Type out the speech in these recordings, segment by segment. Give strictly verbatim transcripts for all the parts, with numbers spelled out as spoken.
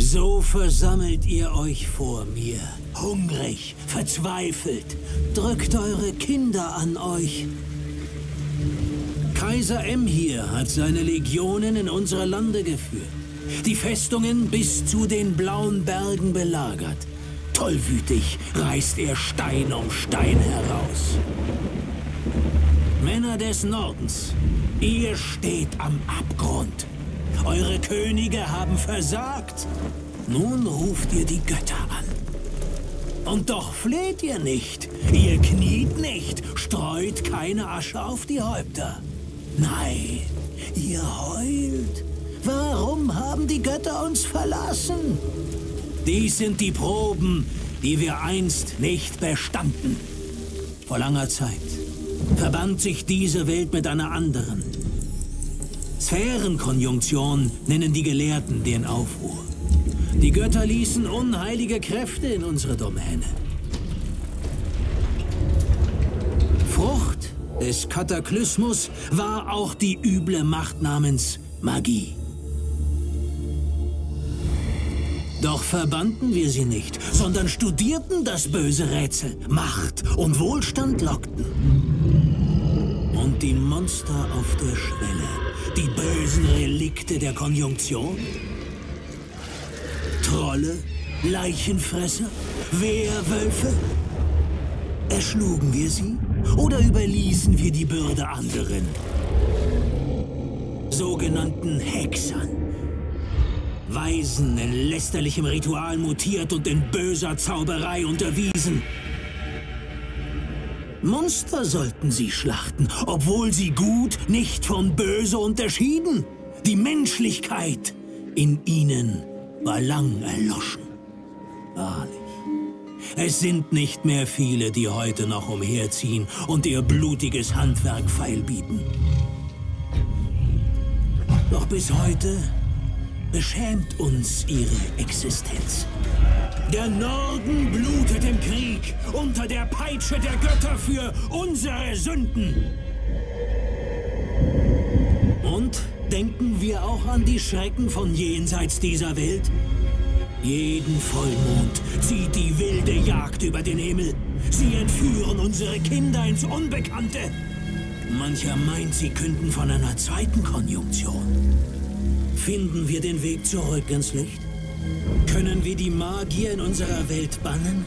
So versammelt ihr euch vor mir, hungrig, verzweifelt, drückt eure Kinder an euch. Kaiser Emhyr hat seine Legionen in unsere Lande geführt, die Festungen bis zu den blauen Bergen belagert. Tollwütig reißt er Stein um Stein heraus. Männer des Nordens, ihr steht am Abgrund. Eure Könige haben versagt. Nun ruft ihr die Götter an. Und doch fleht ihr nicht, ihr kniet nicht, streut keine Asche auf die Häupter. Nein, ihr heult. Warum haben die Götter uns verlassen? Dies sind die Proben, die wir einst nicht bestanden. Vor langer Zeit verband sich diese Welt mit einer anderen. Sphärenkonjunktion nennen die Gelehrten den Aufruhr. Die Götter ließen unheilige Kräfte in unsere Domäne. Frucht des Kataklysmus war auch die üble Macht namens Magie. Doch verbannten wir sie nicht, sondern studierten das böse Rätsel. Macht und Wohlstand lockten. Und die Monster auf der Schwelle, die bösen Relikte der Konjunktion? Trolle, Leichenfresser, Wehrwölfe? Erschlugen wir sie oder überließen wir die Bürde anderen? Sogenannten Hexern. Weisen in lästerlichem Ritual mutiert und in böser Zauberei unterwiesen. Monster sollten sie schlachten, obwohl sie gut nicht von böse unterschieden. Die Menschlichkeit in ihnen war lang erloschen. Wahrlich, es sind nicht mehr viele, die heute noch umherziehen und ihr blutiges Handwerk feilbieten. Doch bis heute beschämt uns ihre Existenz. Der Norden blutet im Krieg unter der Peitsche der Götter für unsere Sünden. Und denken wir auch an die Schrecken von jenseits dieser Welt? Jeden Vollmond zieht die wilde Jagd über den Himmel. Sie entführen unsere Kinder ins Unbekannte. Mancher meint, sie künden von einer zweiten Konjunktion. Finden wir den Weg zurück ins Licht? Können wir die Magier in unserer Welt bannen?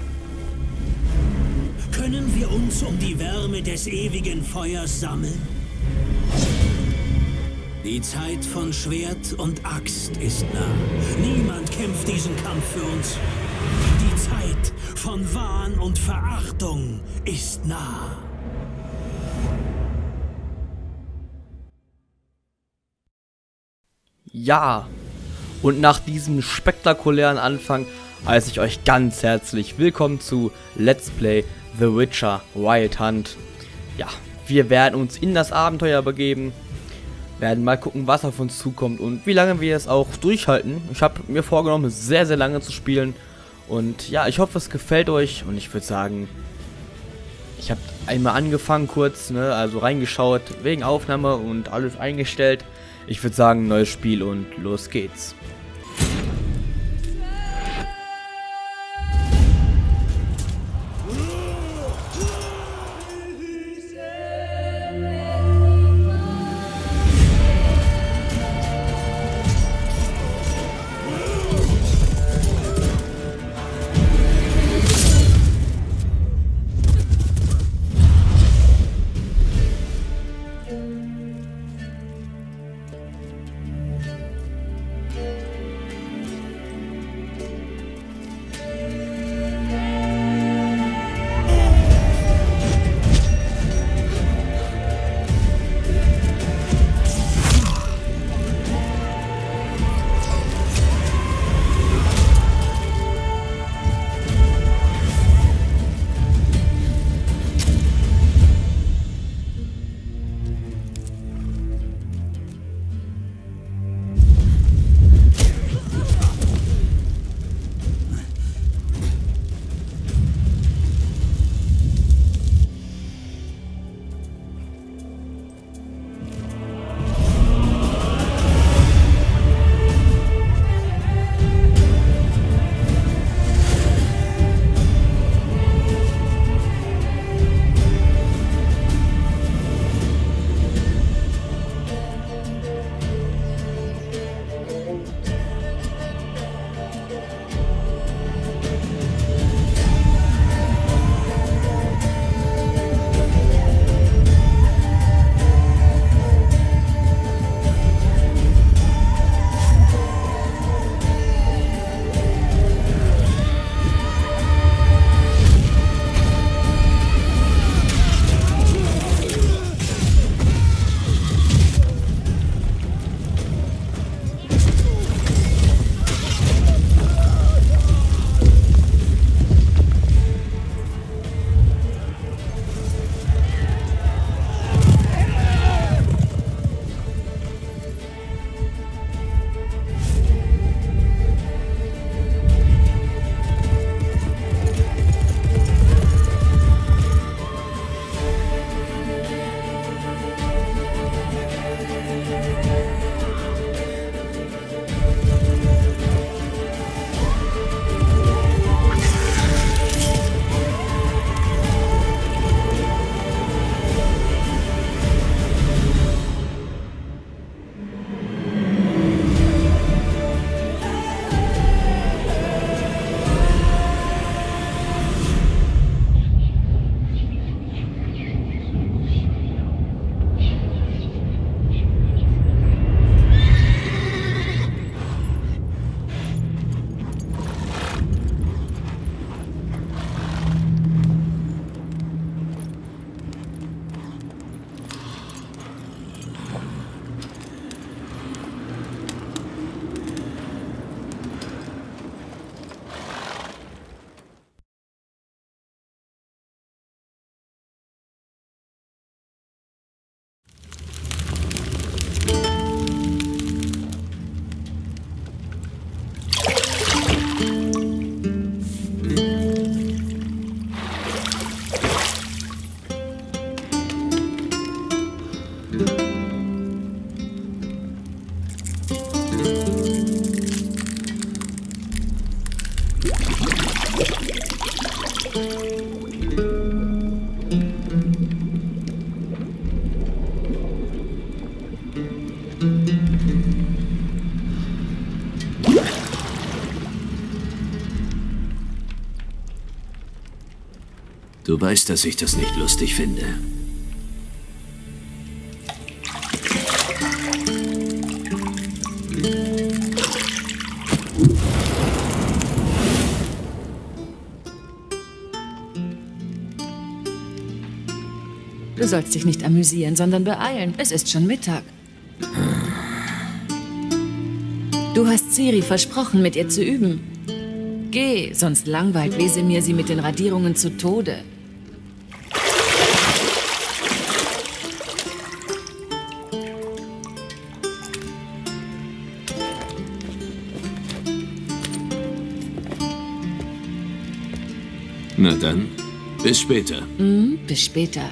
Können wir uns um die Wärme des ewigen Feuers sammeln? Die Zeit von Schwert und Axt ist nah. Niemand kämpft diesen Kampf für uns. Die Zeit von Wahn und Verachtung ist nah. Ja, und nach diesem spektakulären Anfang heiße ich euch ganz herzlich willkommen zu Let's Play The Witcher Wild Hunt. Ja, wir werden uns in das Abenteuer begeben, werden mal gucken, was auf uns zukommt und wie lange wir es auch durchhalten. Ich habe mir vorgenommen, sehr, sehr lange zu spielen und ja, ich hoffe, es gefällt euch und ich würde sagen, ich habe einmal angefangen kurz, ne, also reingeschaut, wegen Aufnahme und alles eingestellt. Ich würde sagen, neues Spiel und los geht's. Du weißt, dass ich das nicht lustig finde. Du sollst dich nicht amüsieren, sondern beeilen. Es ist schon Mittag. Du hast Ciri versprochen, mit ihr zu üben. Geh, sonst langweilt Wesemir sie mit den Radierungen zu Tode. Na dann, bis später. Mhm, bis später.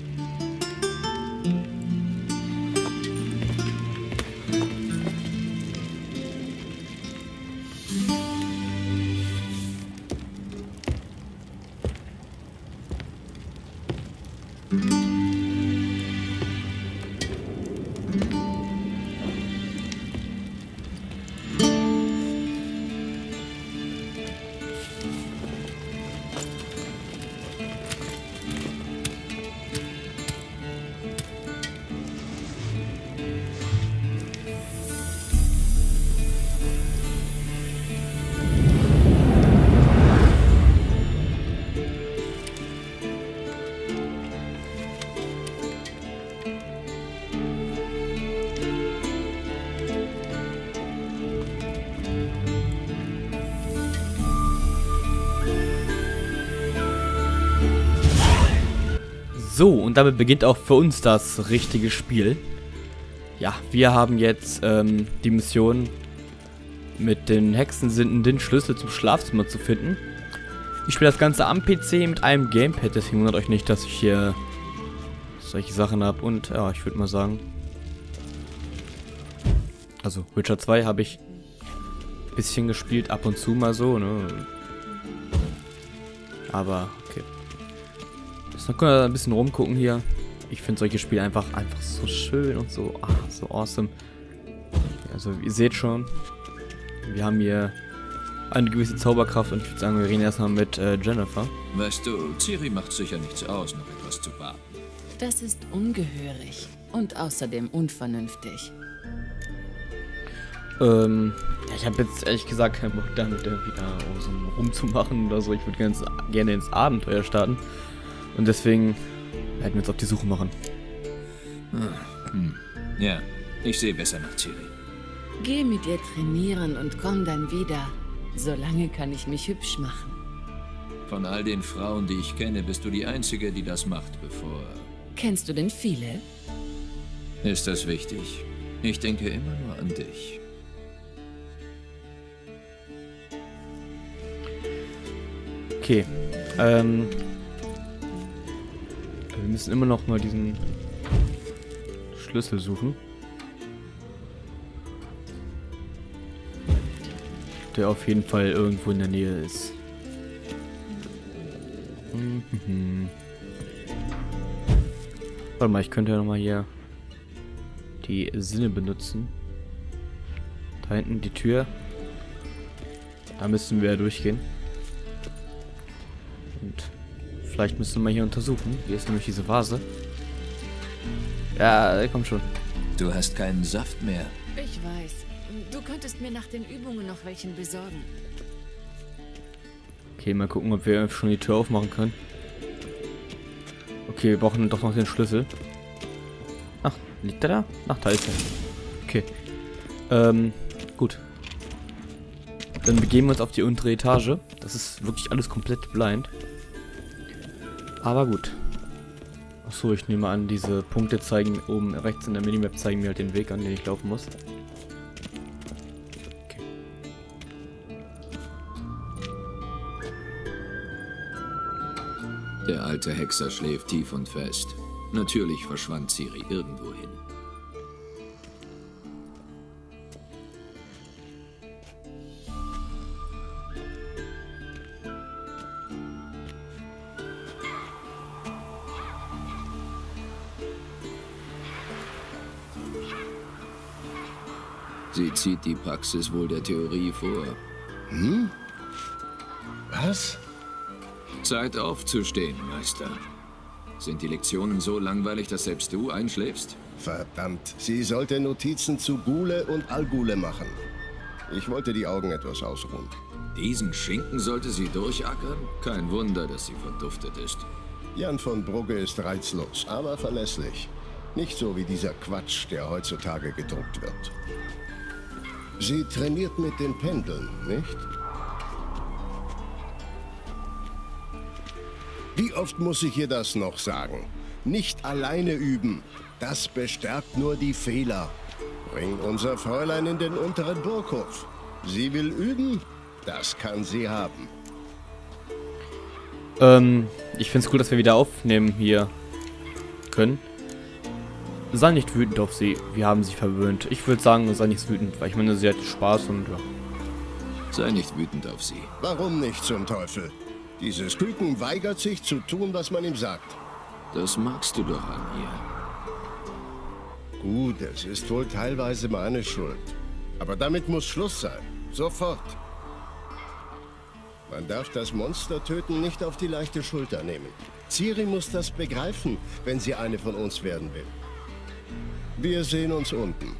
So, und damit beginnt auch für uns das richtige Spiel. Ja, wir haben jetzt ähm, die Mission, mit den Hexensinden den Schlüssel zum Schlafzimmer zu finden. Ich spiele das Ganze am P C mit einem Gamepad, deswegen wundert euch nicht, dass ich hier solche Sachen habe. Und ja, ich würde mal sagen, also Witcher zwei habe ich ein bisschen gespielt, ab und zu mal so, ne? Aber okay. Dann können wir ein bisschen rumgucken hier. Ich finde solche Spiele einfach einfach so schön und so, ach, so awesome. Also ihr seht schon, wir haben hier eine gewisse Zauberkraft und ich würde sagen, wir reden erstmal mit äh, Jennifer. Weißt du, Ciri macht sicher nichts aus, noch etwas zu warten. Das ist ungehörig und außerdem unvernünftig. Ähm, ja, ich habe jetzt ehrlich gesagt keinen Bock damit wieder so rumzumachen oder so. Ich würde ganz gerne ins Abenteuer starten. Und deswegen werden wir uns auf die Suche machen. Hm. Ja, ich sehe besser nach Ciri. Geh mit ihr trainieren und komm dann wieder. Solange kann ich mich hübsch machen. Von all den Frauen, die ich kenne, bist du die Einzige, die das macht, bevor... Kennst du denn viele? Ist das wichtig? Ich denke immer nur an dich. Okay, ähm... wir müssen immer noch mal diesen Schlüssel suchen. Der auf jeden Fall irgendwo in der Nähe ist. Mhm. Warte mal, ich könnte ja noch mal hier die Sinne benutzen. Da hinten die Tür. Da müssen wir ja durchgehen. Und vielleicht müssen wir mal hier untersuchen. Hier ist nämlich diese Vase. Ja, komm schon. Du hast keinen Saft mehr. Ich weiß. Du könntest mir nach den Übungen noch welchen besorgen. Okay, mal gucken, ob wir schon die Tür aufmachen können. Okay, wir brauchen doch noch den Schlüssel. Ach, liegt der da? Ach, da ist er. Okay. Ähm, gut. Dann begeben wir uns auf die untere Etage. Das ist wirklich alles komplett blind. Aber gut. Achso, ich nehme an, diese Punkte zeigen oben rechts in der Minimap zeigen mir halt den Weg an, den ich laufen muss. Okay. Der alte Hexer schläft tief und fest. Natürlich verschwand Ciri irgendwohin. Sie zieht die Praxis wohl der Theorie vor. Hm? Was? Zeit aufzustehen, Meister. Sind die Lektionen so langweilig, dass selbst du einschläfst? Verdammt, sie sollte Notizen zu Ghule und Al-Ghule machen. Ich wollte die Augen etwas ausruhen. Diesen Schinken sollte sie durchackern? Kein Wunder, dass sie verduftet ist. Jan von Brugge ist reizlos, aber verlässlich. Nicht so wie dieser Quatsch, der heutzutage gedruckt wird. Sie trainiert mit den Pendeln, nicht? Wie oft muss ich ihr das noch sagen? Nicht alleine üben. Das bestärkt nur die Fehler. Bring unser Fräulein in den unteren Burghof. Sie will üben? Das kann sie haben. Ähm, ich find's cool, dass wir wieder aufnehmen hier können. Sei nicht wütend auf sie. Wir haben sie verwöhnt. Ich würde sagen, sei nicht wütend, weil ich meine, sie hat Spaß und ja. Sei nicht wütend auf sie. Warum nicht zum Teufel? Dieses Küken weigert sich zu tun, was man ihm sagt. Das magst du doch an ihr. Gut, es ist wohl teilweise meine Schuld. Aber damit muss Schluss sein. Sofort. Man darf das Monstertöten nicht auf die leichte Schulter nehmen. Ciri muss das begreifen, wenn sie eine von uns werden will. Wir sehen uns unten.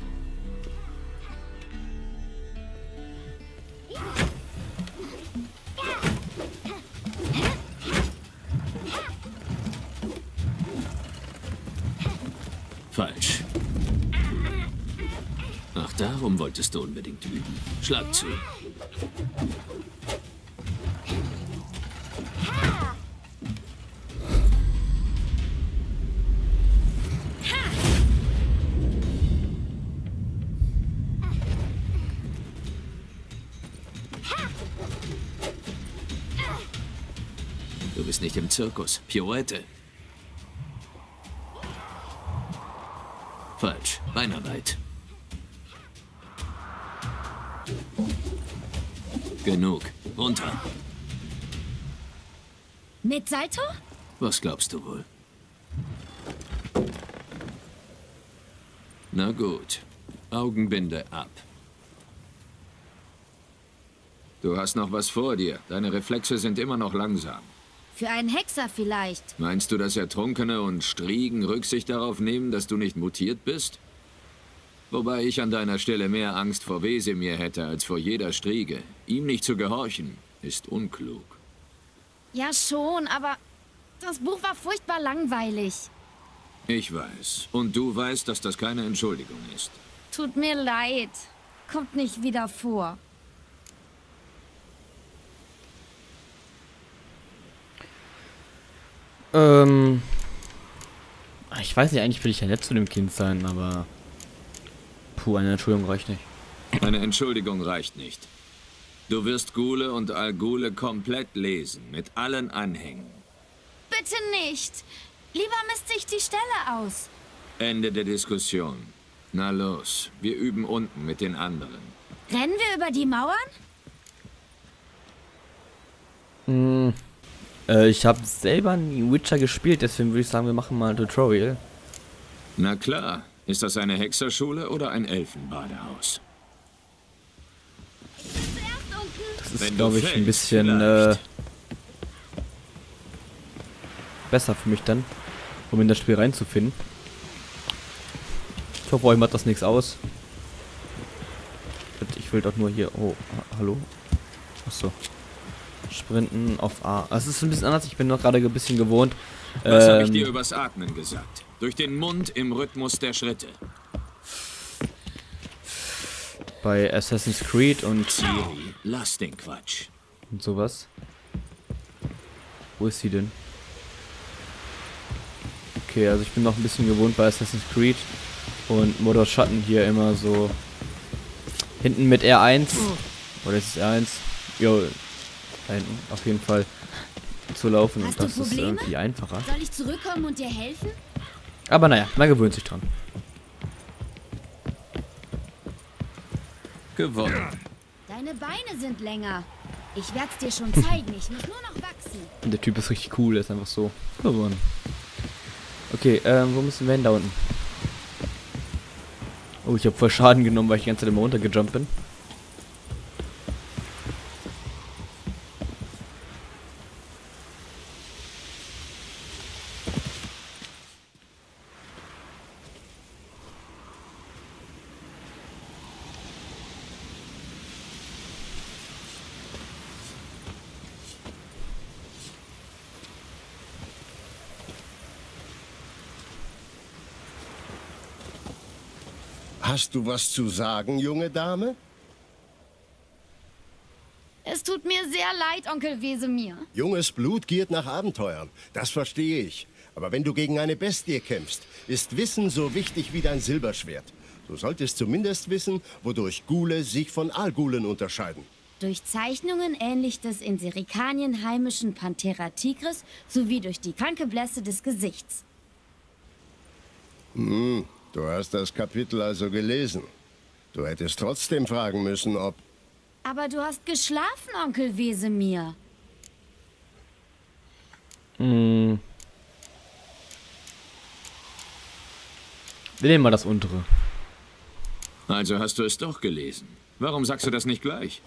Falsch. Ach, darum wolltest du unbedingt üben. Schlag zu. Du bist nicht im Zirkus. Pirouette. Falsch. Beinarbeit. Genug. Runter. Mit Salto? Was glaubst du wohl? Na gut. Augenbinde ab. Du hast noch was vor dir. Deine Reflexe sind immer noch langsam. Für einen Hexer vielleicht. Meinst du, dass Ertrunkene und Striegen Rücksicht darauf nehmen, dass du nicht mutiert bist? Wobei ich an deiner Stelle mehr Angst vor Wesemir hätte als vor jeder Striege. Ihm nicht zu gehorchen, ist unklug. Ja schon, aber das Buch war furchtbar langweilig. Ich weiß. Und du weißt, dass das keine Entschuldigung ist. Tut mir leid. Kommt nicht wieder vor. Ähm. Ich weiß nicht, eigentlich will ich ja nett zu dem Kind sein, aber. Puh, eine Entschuldigung reicht nicht. Eine Entschuldigung reicht nicht. Du wirst Ghule und Al-Ghule komplett lesen, mit allen Anhängen. Bitte nicht. Lieber misst sich die Stelle aus. Ende der Diskussion. Na los, wir üben unten mit den anderen. Rennen wir über die Mauern? Hm. Äh, ich habe selber nie Witcher gespielt, deswegen würde ich sagen, wir machen mal ein Tutorial. Na klar. Ist das eine Hexerschule oder ein Elfenbadehaus? Das ist, glaube ich, ein bisschen äh, besser für mich dann, um in das Spiel reinzufinden. Ich hoffe, euch macht das nichts aus. Ich will doch nur hier... Oh, ha hallo? Achso. Sprinten auf A. Es ist ein bisschen anders, ich bin noch gerade ein bisschen gewohnt. Was ähm, habe ich dir übers Atmen gesagt? Durch den Mund im Rhythmus der Schritte. Bei Assassin's Creed und... Ciri, lass den Quatsch. Und sowas. Wo ist sie denn? Okay, also ich bin noch ein bisschen gewohnt bei Assassin's Creed und Mordor Schatten hier immer so hinten mit R eins. Oder ist es R eins? Jo, da hinten auf jeden Fall zu laufen. Hast und das du ist Probleme? irgendwie einfacher. Soll ich zurückkommen und dir helfen? Aber naja, man gewöhnt sich dran. Gewonnen. Deine Beine sind länger. Ich werd's dir schon zeigen. Ich muss nur noch wachsen. Und der Typ ist richtig cool, der ist einfach so gewonnen. Okay, ähm, wo müssen wir hin da unten? Oh, ich habe voll Schaden genommen, weil ich die ganze Zeit immer runtergejumpt bin. Hast du was zu sagen, junge Dame? Es tut mir sehr leid, Onkel Wesemir. Junges Blut giert nach Abenteuern. Das verstehe ich. Aber wenn du gegen eine Bestie kämpfst, ist Wissen so wichtig wie dein Silberschwert. Du solltest zumindest wissen, wodurch Ghule sich von Algulen unterscheiden. Durch Zeichnungen ähnlich des in Serikanien heimischen Panthera tigris sowie durch die kranke Blässe des Gesichts. Hm, du hast das Kapitel also gelesen. Du hättest trotzdem fragen müssen, ob... Aber du hast geschlafen, Onkel Wesemir. Hm. Wir nehmen mal das untere. Also hast du es doch gelesen. Warum sagst du das nicht gleich?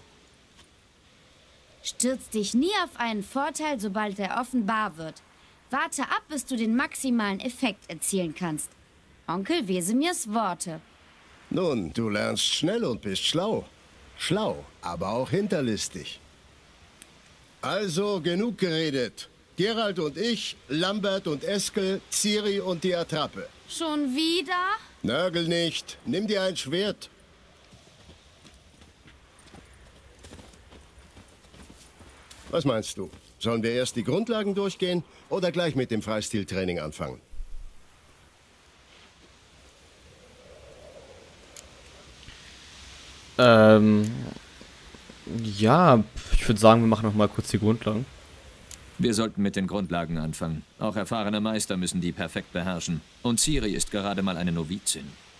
Stürz dich nie auf einen Vorteil, sobald er offenbar wird. Warte ab, bis du den maximalen Effekt erzielen kannst. Onkel Wesemirs Worte. Nun, du lernst schnell und bist schlau. Schlau, aber auch hinterlistig. Also, genug geredet. Geralt und ich, Lambert und Eskel, Ciri und die Attrappe. Schon wieder? Nörgel nicht. Nimm dir ein Schwert. Was meinst du? Sollen wir erst die Grundlagen durchgehen oder gleich mit dem Freistiltraining anfangen? Ähm, ja, ich würde sagen, wir machen noch mal kurz die Grundlagen. Wir sollten mit den Grundlagen anfangen. Auch erfahrene Meister müssen die perfekt beherrschen. Und Ciri ist gerade mal eine Novizin.